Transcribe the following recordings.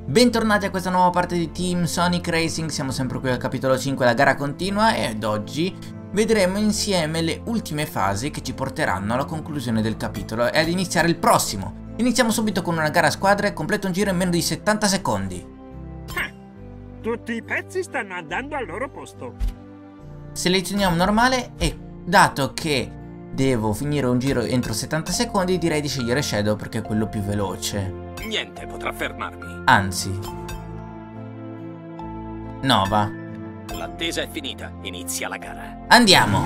Bentornati a questa nuova parte di Team Sonic Racing, siamo sempre qui al capitolo 5, la gara continua, ed oggi vedremo insieme le ultime fasi che ci porteranno alla conclusione del capitolo e ad iniziare il prossimo. Iniziamo subito con una gara a squadre, completa un giro in meno di 70 secondi. Tutti i pezzi stanno andando al loro posto. Selezioniamo normale e dato che devo finire un giro entro 70 secondi direi di scegliere Shadow perché è quello più veloce. Niente potrà fermarmi. Anzi, Nova. L'attesa è finita, inizia la gara. Andiamo!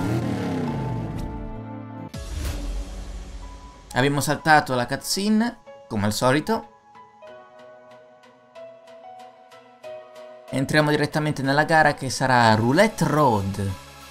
Abbiamo saltato la cutscene, come al solito. Entriamo direttamente nella gara che sarà Roulette Road.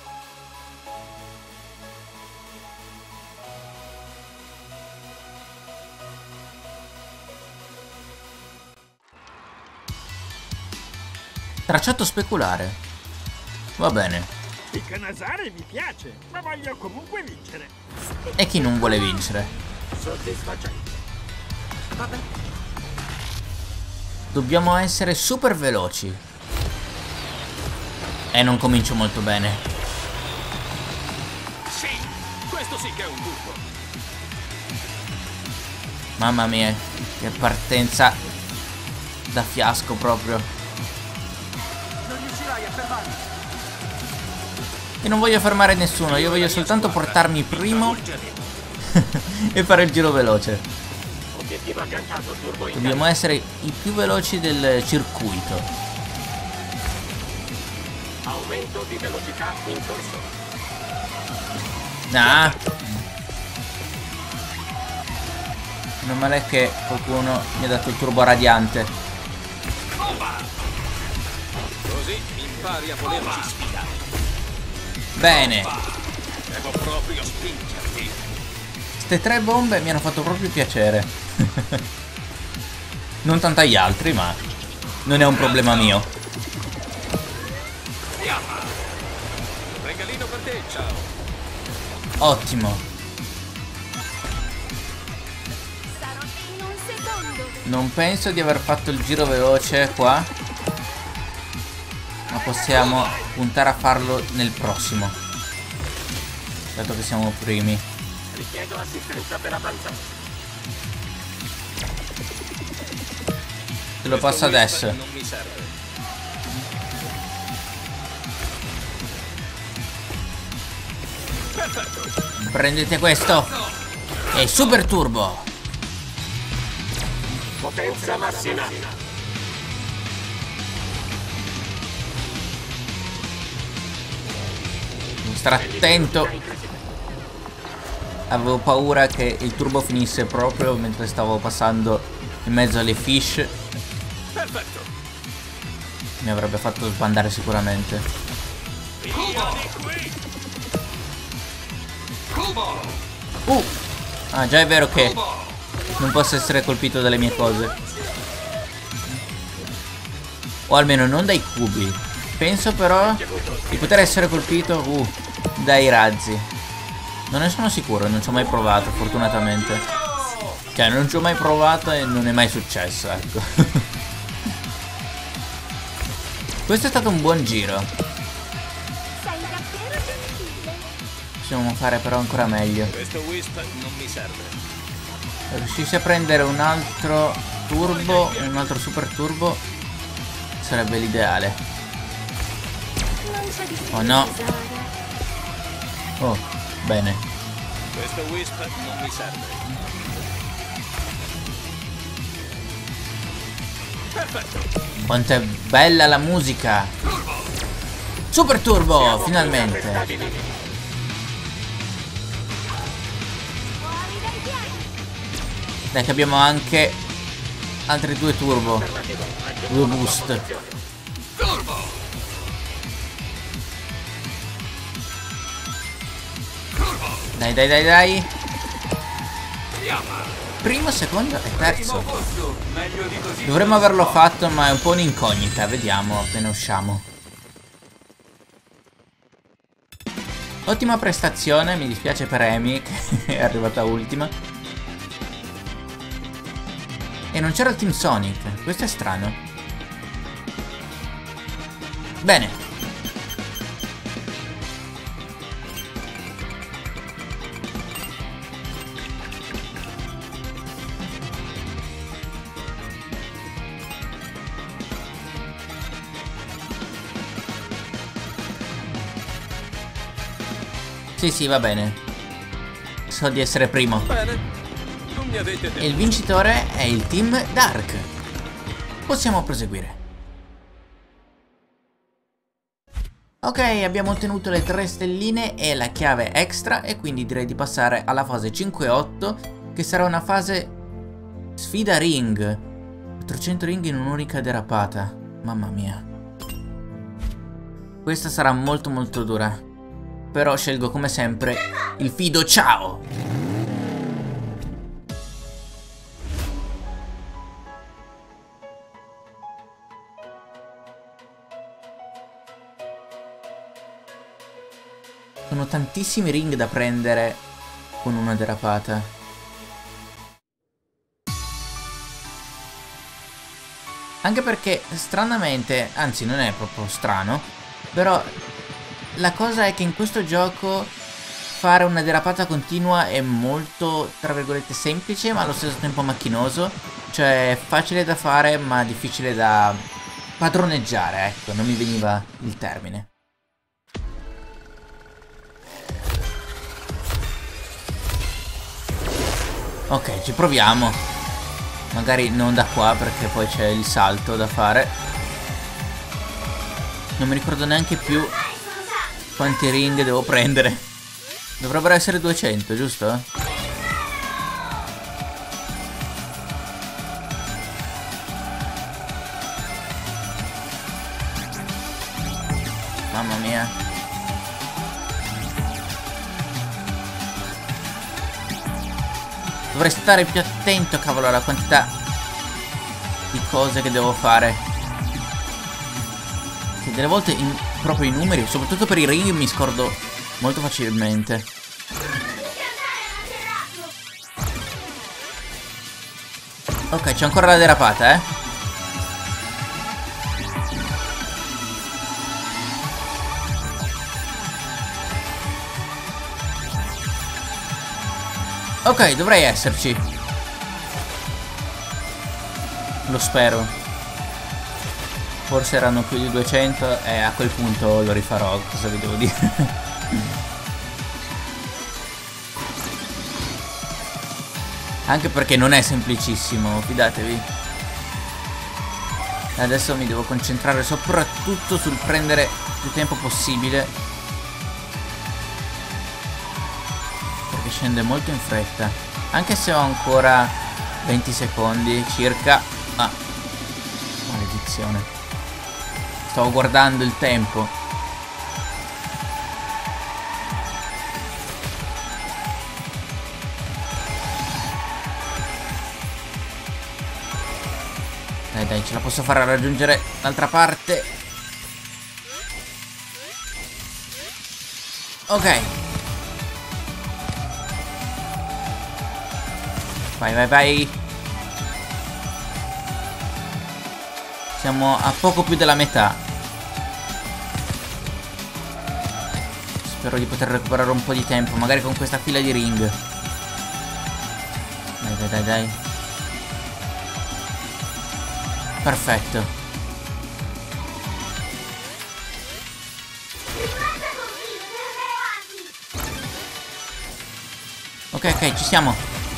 Tracciato speculare. Va bene. Il canasare mi piace, ma voglio comunque vincere. E chi non vuole vincere? Soddisfacente. Vabbè. Dobbiamo essere super veloci. E non comincio molto bene. Sì, questo sì che è un buco. Mamma mia, che partenza da fiasco proprio. Io non voglio fermare nessuno, io voglio soltanto portarmi primo e fare il giro veloce. Dobbiamo essere i più veloci del circuito. Aumento di velocità in corso. Nah. Non male che qualcuno mi ha dato il turbo radiante. Così impari a volerci sfidare. Bene. Devo proprio spingerti. Ste tre bombe mi hanno fatto proprio piacere. Non tanto agli altri, ma non è un problema mio. Regalino per te, ciao. Ottimo. Non penso di aver fatto il giro veloce qua, ma possiamo puntare a farlo nel prossimo, dato che siamo primi. Richiedo assistenza per avanzare. Te lo passo adesso. Non mi serve. Perfetto. Prendete questo. E super turbo. Potenza massima. Devo stare attento. Avevo paura che il turbo finisse proprio mentre stavo passando in mezzo alle fish. Perfetto. Mi avrebbe fatto sbandare sicuramente. Ah, già è vero che non posso essere colpito dalle mie cose. O almeno non dai cubi. Penso però di poter essere colpito dai razzi. Non ne sono sicuro, non ci ho mai provato, fortunatamente. Cioè, non ci ho mai provato e non è mai successo, ecco. Questo è stato un buon giro. Possiamo fare però ancora meglio. Questo wisp non mi serve. Se riuscissi a prendere un altro turbo, un altro super turbo, sarebbe l'ideale. Oh no. Oh, bene. Questo wisp non mi serve. Perfetto. Quanto è bella la musica. Super turbo, finalmente. Dai che abbiamo anche altri due turbo. Due boost. Dai, dai, dai, dai. Primo, secondo e terzo. Dovremmo averlo fatto, ma è un po' un'incognita. Vediamo appena usciamo. Ottima prestazione, mi dispiace per Amy che è arrivata ultima. E non c'era il Team Sonic, questo è strano. Bene. Sì, va bene. So di essere primo. Bene. Non mi avete detto. E il vincitore è il team Dark. Possiamo proseguire. Ok, abbiamo ottenuto le 3 stelline e la chiave extra, e quindi direi di passare alla fase 5-8, che sarà una fase sfida ring. 400 ring in un'unica derapata. Mamma mia. Questa sarà molto molto dura. Però scelgo come sempre il Fido Ciao. Sono tantissimi ring da prendere con una derapata. Anche perché stranamente, anzi non è proprio strano, però la cosa è che in questo gioco fare una derapata continua è molto, tra virgolette, semplice, ma allo stesso tempo macchinoso. Cioè è facile da fare ma difficile da padroneggiare, ecco, non mi veniva il termine. Ok, ci proviamo. Magari non da qua perché poi c'è il salto da fare. Non mi ricordo neanche più quanti ring devo prendere. Dovrebbero essere 200, giusto? Mamma mia. Dovrei stare più attento, cavolo, alla quantità di cose che devo fare. Che delle volte proprio i numeri, soprattutto per i ring, mi scordo molto facilmente. Ok, c'è ancora la derapata, Ok, dovrei esserci. Lo spero. Forse erano più di 200 e a quel punto lo rifarò, cosa vi devo dire. Anche perché non è semplicissimo, fidatevi. Adesso mi devo concentrare soprattutto sul prendere più tempo possibile, perché scende molto in fretta. Anche se ho ancora 20 secondi circa. Ah, maledizione. Stavo guardando il tempo. Dai, ce la posso fare a raggiungere l'altra parte. Ok. Vai. Siamo a poco più della metà. Spero di poter recuperare un po' di tempo, magari con questa fila di ring. Dai. Perfetto. Ok, ci siamo.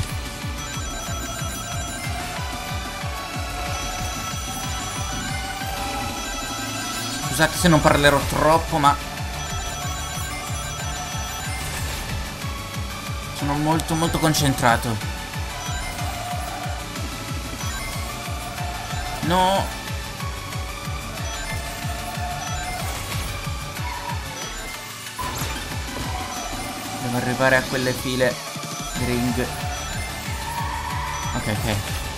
Scusate se non parlerò troppo, ma sono molto concentrato. No. Devo arrivare a quelle file di ring. Ok.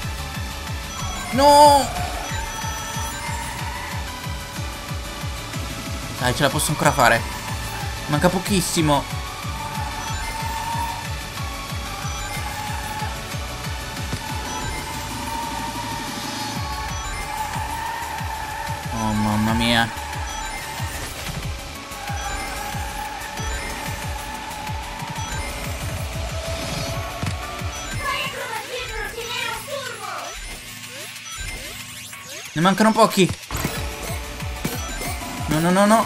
No. Dai, ce la posso ancora fare. Manca pochissimo. Oh, mamma mia. Ne mancano pochi. No, no, no, no.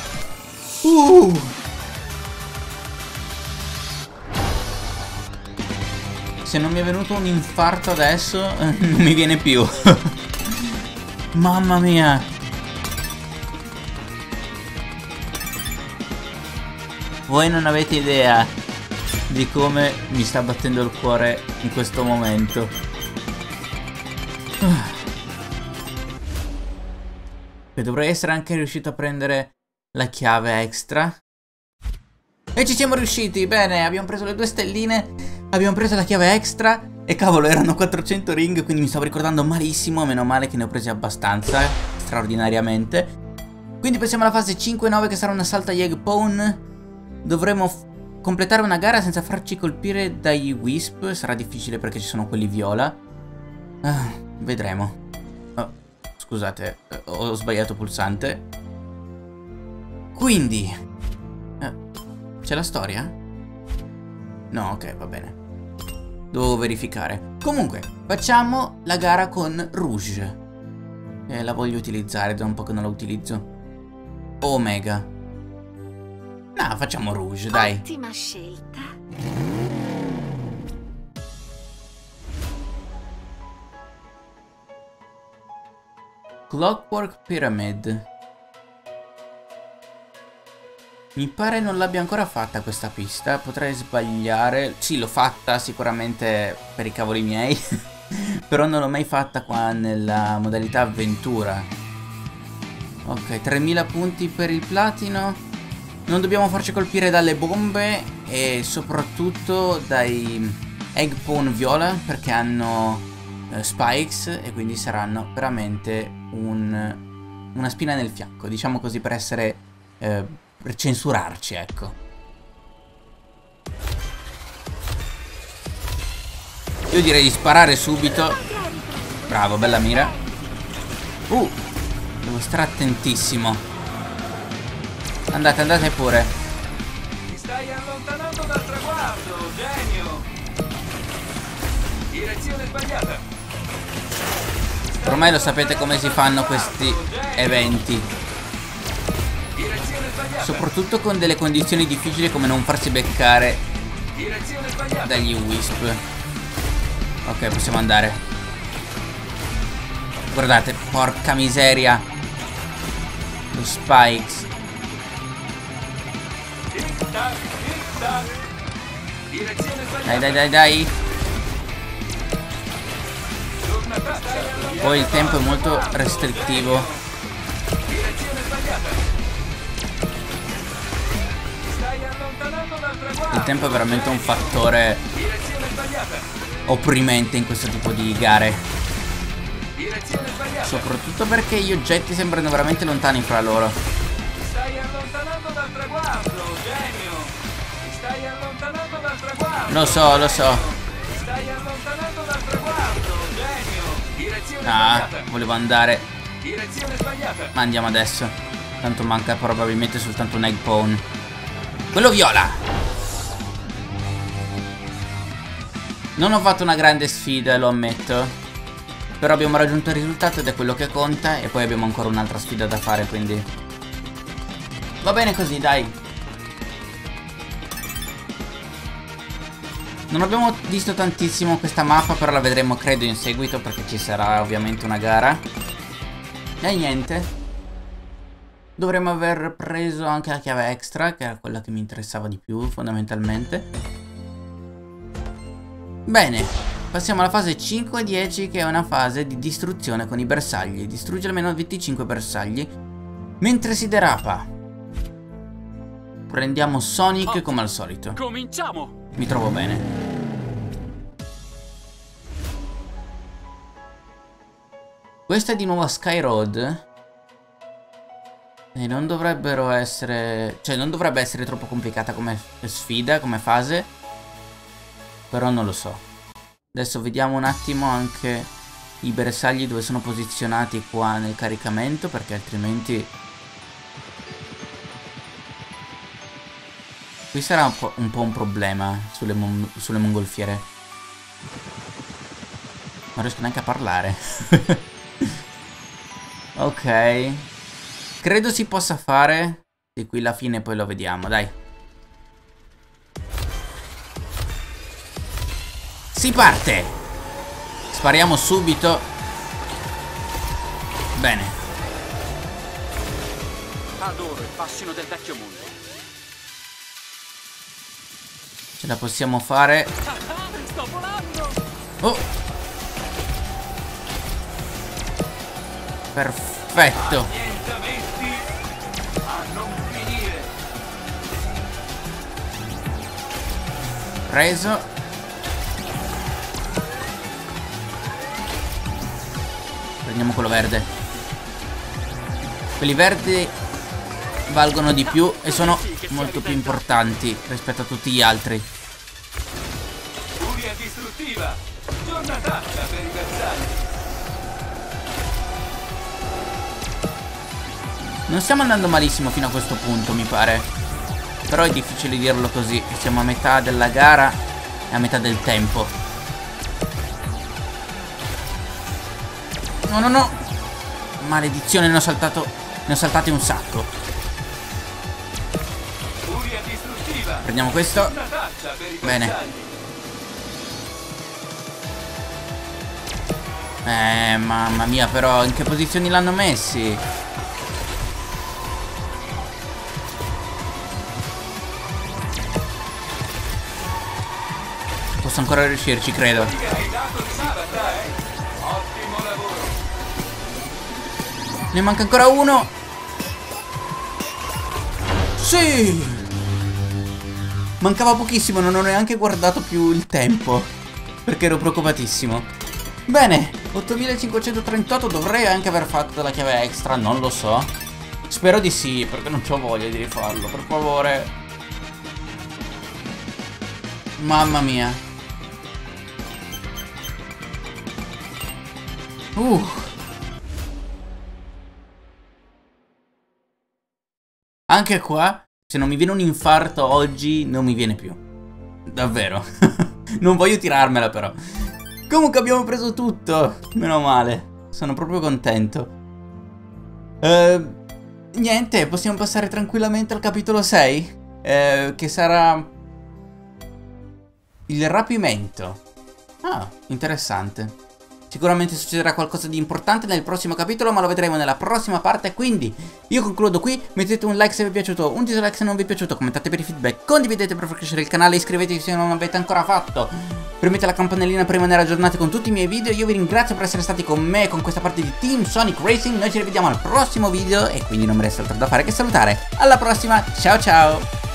Se non mi è venuto un infarto adesso, non mi viene più. Mamma mia. Voi non avete idea di come mi sta battendo il cuore in questo momento. E dovrei essere anche riuscito a prendere la chiave extra. E ci siamo riusciti. Bene, abbiamo preso le 2 stelline. Abbiamo preso la chiave extra. E cavolo, erano 400 ring, quindi mi stavo ricordando malissimo. Meno male che ne ho presi abbastanza, straordinariamente. Quindi passiamo alla fase 5-9, che sarà un assalto agli egg pawn. Dovremo completare una gara senza farci colpire dagli wisp. Sarà difficile perché ci sono quelli viola. Vedremo. Oh, scusate, ho sbagliato pulsante. Quindi c'è la storia? No, ok, va bene. Devo verificare. Comunque, facciamo la gara con Rouge. La voglio utilizzare, da un po' che non la utilizzo. Omega. No, facciamo Rouge, dai. Ottima scelta. Clockwork Pyramid. Mi pare non l'abbia ancora fatta questa pista. Potrei sbagliare. Sì, l'ho fatta sicuramente per i cavoli miei. Però non l'ho mai fatta qua nella modalità avventura. Ok, 3000 punti per il platino. Non dobbiamo farci colpire dalle bombe e soprattutto dai egg pawn viola, perché hanno spikes e quindi saranno veramente una spina nel fianco, diciamo così, per essere per censurarci, ecco. Io direi di sparare subito. Bravo, bella mira. Devo stare attentissimo. Andate, andate pure. Ti stai allontanando dal traguardo, genio. Direzione sbagliata. Ormai lo sapete come si fanno questi eventi. Direzione sbagliata. Soprattutto con delle condizioni difficili come non farsi beccare Direzione sbagliata. dagli wisp. Ok, possiamo andare. Guardate, porca miseria. Lo spikes. Dai, dai, dai, dai. Poi il tempo è molto restrittivo. Il tempo è veramente un fattore opprimente in questo tipo di gare. Soprattutto perché gli oggetti sembrano veramente lontani fra loro. Stai allontanando dal traguardo, genio. Ti stai allontanando dal traguardo. Lo so, lo so. Ti stai allontanando dal traguardo, genio. Direzione Ah, sbagliata. volevo andare. Direzione sbagliata. Ma andiamo adesso. Tanto manca probabilmente soltanto un egg pawn. Quello viola. Non ho fatto una grande sfida, lo ammetto. Però abbiamo raggiunto il risultato ed è quello che conta. E poi abbiamo ancora un'altra sfida da fare, quindi va bene così, dai. Non abbiamo visto tantissimo questa mappa, però la vedremo credo in seguito, perché ci sarà ovviamente una gara. E niente. Dovremmo aver preso anche la chiave extra, che era quella che mi interessava di più fondamentalmente. Bene, passiamo alla fase 5-10, che è una fase di distruzione con i bersagli. Distrugge almeno 25 bersagli mentre si derapa. Prendiamo Sonic come al solito. Cominciamo. Mi trovo bene. Questa è di nuovo Sky Road. E non dovrebbero essere... cioè non dovrebbe essere troppo complicata come sfida, come fase. Però non lo so. Adesso vediamo un attimo anche i bersagli dove sono posizionati qua nel caricamento, perché altrimenti... qui sarà un po' un problema sulle mongolfiere. Non riesco neanche a parlare. Ok. Credo si possa fare. Di qui alla fine poi lo vediamo, dai. Si parte. Spariamo subito. Bene. Adoro il fascino del vecchio mondo. Ce la possiamo fare. Sto volando! Oh. Perfetto. Annientamenti a non finire. Preso. Prendiamo quello verde. Quelli verdi valgono di più e sono molto più importanti rispetto a tutti gli altri. Furia distruttiva. Giornataccia per i bersagli. Non stiamo andando malissimo fino a questo punto, mi pare. Però è difficile dirlo così. Siamo a metà della gara e a metà del tempo. No, no, no. Maledizione, ne ho saltate un sacco. Furia distruttiva. Prendiamo questo. Giornataccia per i Bene. bersagli. Mamma mia, però in che posizioni l'hanno messi? Posso ancora riuscirci, credo. Che hai dato risata, Ottimo lavoro. Ne manca ancora uno. Sì. Mancava pochissimo, non ho neanche guardato più il tempo, perché ero preoccupatissimo. Bene, 8538, dovrei anche aver fatto la chiave extra, non lo so. Spero di sì, perché non c'ho voglia di rifarlo, per favore. Mamma mia. Anche qua, se non mi viene un infarto oggi, non mi viene più. Davvero. Non voglio tirarmela però. Comunque abbiamo preso tutto. Meno male. Sono proprio contento. Niente, possiamo passare tranquillamente al capitolo 6. Che sarà il rapimento. Ah, interessante. Sicuramente succederà qualcosa di importante nel prossimo capitolo, ma lo vedremo nella prossima parte. Quindi io concludo qui. Mettete un like se vi è piaciuto, un dislike se non vi è piaciuto, commentate per i feedback, condividete per far crescere il canale, iscrivetevi se non l'avete ancora fatto, premete la campanellina per rimanere aggiornati con tutti i miei video. Io vi ringrazio per essere stati con me con questa parte di Team Sonic Racing. Noi ci rivediamo al prossimo video e quindi non mi resta altro da fare che salutare. Alla prossima, ciao ciao.